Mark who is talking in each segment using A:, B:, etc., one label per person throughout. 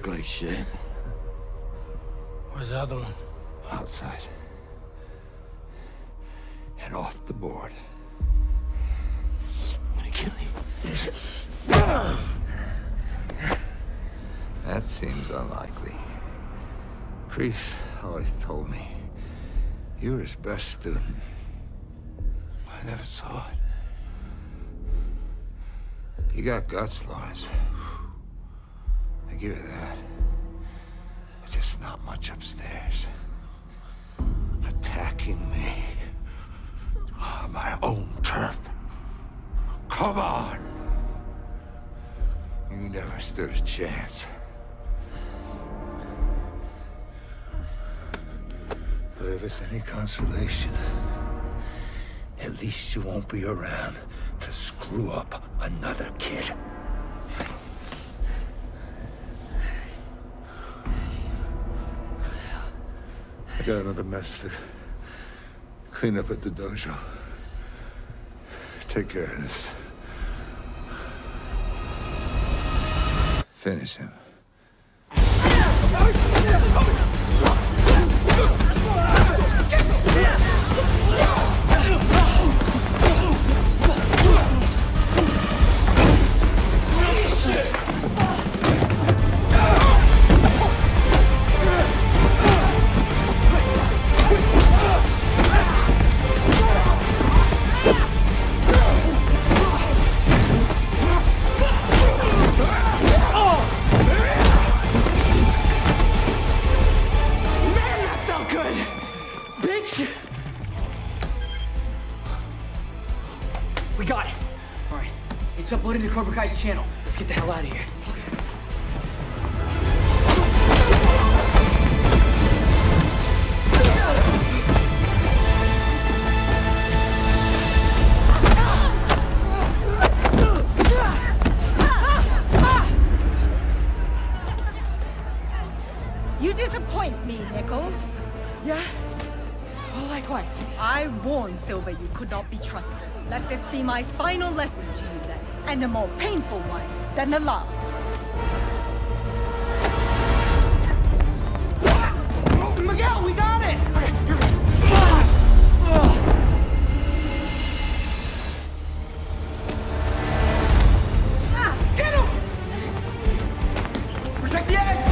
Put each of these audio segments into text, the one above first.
A: look like shit.
B: Where's the other one?
A: Outside. And off the board. I'm gonna kill you. That seems unlikely. Kreese always told me you were his best student. I never saw it. You got guts, Lawrence. I give you that. But just not much upstairs. Attacking me on my own turf. Come on! You never stood a chance. But if it's any consolation, at least you won't be around to screw up another kid. I got another mess to clean up at the dojo. Take care of this. Finish him.
C: We got it. All right, it's uploaded to Cobra Kai's channel. Let's get the hell out of here.
D: You disappoint me, Nichols.
C: Yeah? Well, likewise.
D: I warned Silver you could not be trusted. Let this be my final lesson to you then, and a more painful one than the last.
C: Miguel, we got it! Okay, here we go. Get him! Protect the egg!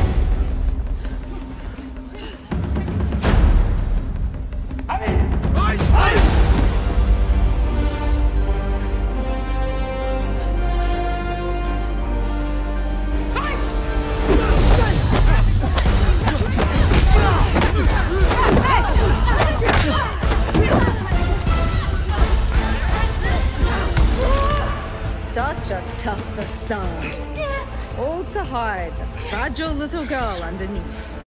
E: Such a tough facade. All to hide the fragile little girl underneath.